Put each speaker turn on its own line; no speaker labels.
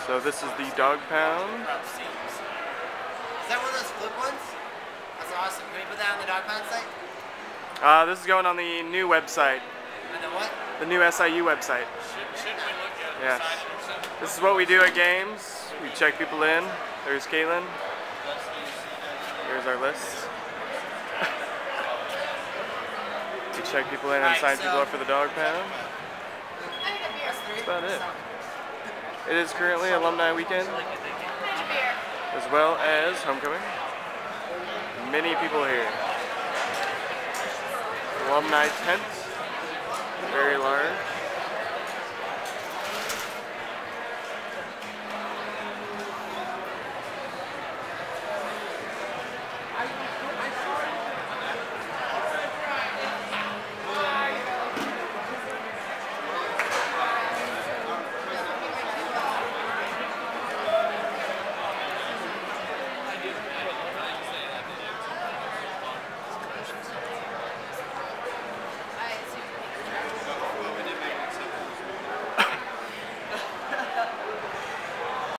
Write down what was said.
So this is the Dawg Pound.
Is that one of those flip ones? That's awesome. Can we put that on the Dawg Pound site?
This is going on the new website.
On the what?
The new SIU website.
Should we look at
Yeah. This is what we do at games. We check people in. There's Caitlin. Here's our list. We check people in and sign people up for the Dawg Pound. That's about it. It is currently Alumni Weekend, as well as homecoming. Many people here. Alumni tent, very large.